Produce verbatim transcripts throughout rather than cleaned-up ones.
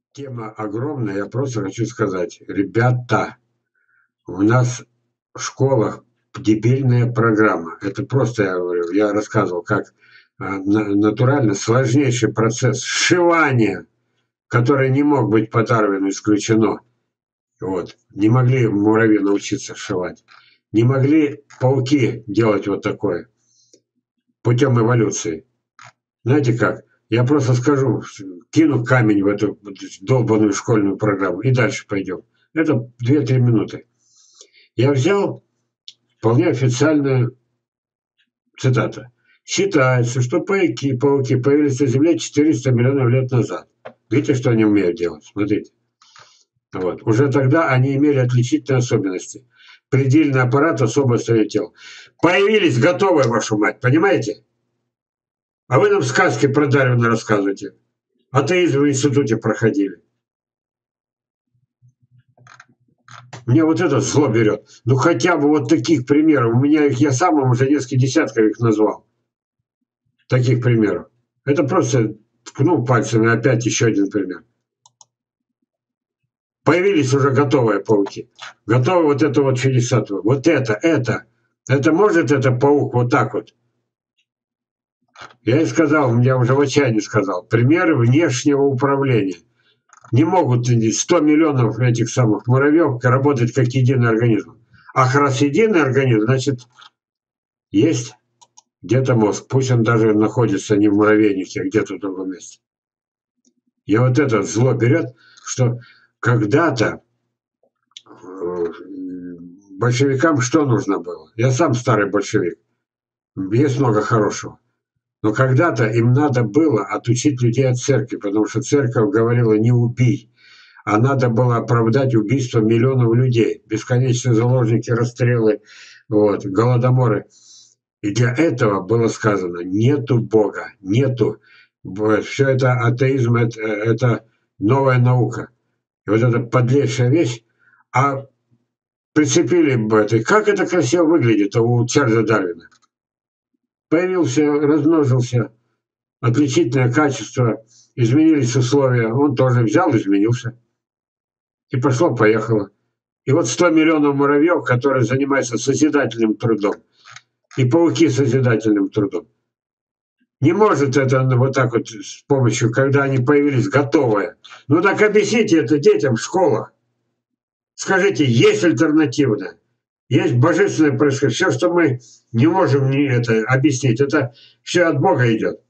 Тема огромная. Я просто хочу сказать, ребята, у нас в школах дебильная программа. Это просто, я говорю, я рассказывал, как а, на- натурально сложнейший процесс сшивания, который не мог быть по Дарвину исключено. Вот. Не могли муравьи научиться сшивать. Не могли пауки делать вот такое путем эволюции. Знаете как? Я просто скажу, кину камень в эту долбанную школьную программу и дальше пойдем. Это две-три минуты. Я взял вполне официальную цитату. Считается, что пауки, пауки появились на Земле четыреста миллионов лет назад. Видите, что они умеют делать? Смотрите. Вот. Уже тогда они имели отличительные особенности. Предельный аппарат, особое строение тел. Появились готовые, вашу мать, понимаете? А вы нам сказки про Дарвина рассказываете. Атеизм в институте проходили. Мне вот это зло берет. Ну хотя бы вот таких примеров. У меня их, я сам вам уже несколько десятков их назвал. Таких примеров. Это просто ткнул пальцами, опять еще один пример. Появились уже готовые пауки. Готовы вот это вот чудесатство. Вот это, это. Это может это паук вот так вот? Я и сказал, я уже в отчаянии сказал. Примеры внешнего управления. Не могут сто миллионов этих самых муравьев работать как единый организм. А раз единый организм, значит, есть где-то мозг. Пусть он даже находится не в муравейнике, а где-то в другом месте. И вот это зло берет, что когда-то э, большевикам что нужно было? Я сам старый большевик. Есть много хорошего. Но когда-то им надо было отучить людей от церкви, потому что церковь говорила «не убий», а надо было оправдать убийство миллионов людей, бесконечные заложники, расстрелы, вот, голодоморы. И для этого было сказано «нету Бога, нету». Все это атеизм, это, это новая наука. И вот эта подлейшая вещь, а прицепили бы это. Как это красиво выглядит у Чарльза Дарвина. Появился, размножился, отличительное качество, изменились условия, он тоже взял, изменился. И пошло-поехало. И вот сто миллионов муравьев, которые занимаются созидательным трудом, и пауки созидательным трудом. Не может это вот так вот с помощью, когда они появились готовые. Ну так объясните это детям в школах. Скажите, есть альтернативное, есть божественное происхождение. Все, что мы не можем не это объяснить, это все от Бога идет.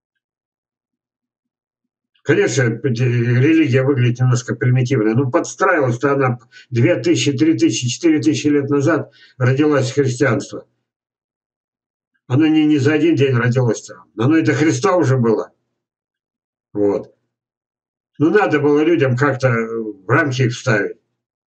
Конечно, религия выглядит немножко примитивной, но подстраивалась-то она две тысячи, три тысячи, четыре тысячи лет назад родилось христианство. Оно не, не за один день родилось-то. Оно и до Христа уже было. Вот. Ну, надо было людям как-то в рамки их вставить.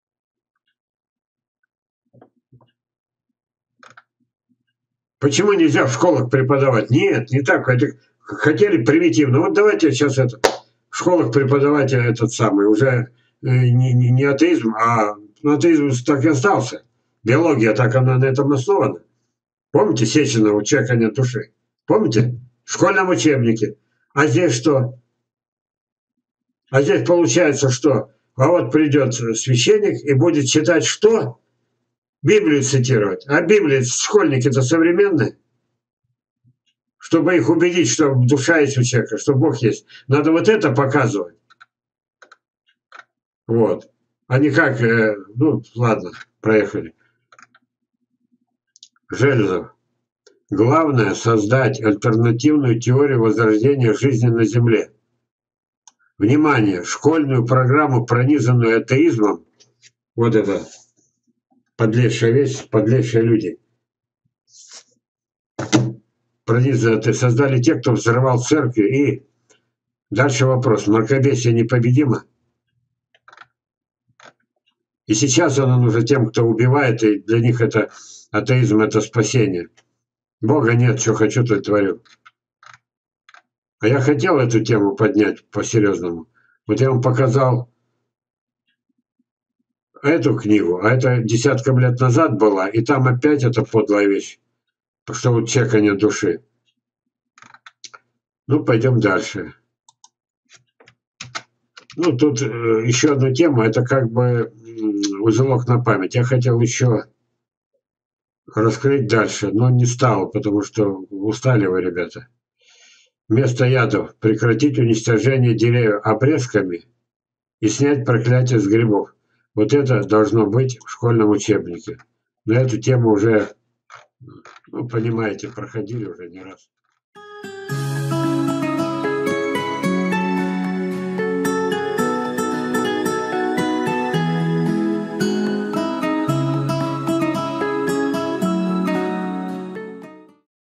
Почему нельзя в школах преподавать? Нет, не так. Хотели примитивно. Вот давайте сейчас это, в школах преподавать этот самый, уже э, не, не, не атеизм, а ну, атеизм так и остался. Биология, так она на этом основана. Помните Сечина у «Человека нет души»? Помните? В школьном учебнике. А здесь что? А здесь получается что? А вот придет священник и будет читать что? Библию цитировать. А Библия, школьники-то современные. Чтобы их убедить, что душа есть у человека, что Бог есть. Надо вот это показывать. Вот. А не как, э, ну, ладно, проехали. Железов. Главное – создать альтернативную теорию возрождения жизни на Земле. Внимание! Школьную программу, пронизанную атеизмом, вот это подлейшая вещь, подлейшие люди, пронизанные, создали те, кто взорвал церкви. И дальше вопрос. Мракобесие непобедимо? И сейчас оно нужно тем, кто убивает, и для них это атеизм – это спасение. Бога нет, что хочу, то и творю. А я хотел эту тему поднять по-серьезному. Вот я вам показал эту книгу, а это десятком лет назад была, и там опять эта подлая вещь, что вот человека нет души. Ну, пойдем дальше. Ну, тут, э, еще одна тема, это как бы, м, узелок на память. Я хотел еще раскрыть дальше, но не стал, потому что устали вы, ребята. Вместо ядов прекратить уничтожение деревьев обрезками и снять проклятие с грибов. Вот это должно быть в школьном учебнике. На эту тему уже, ну, понимаете, проходили уже не раз.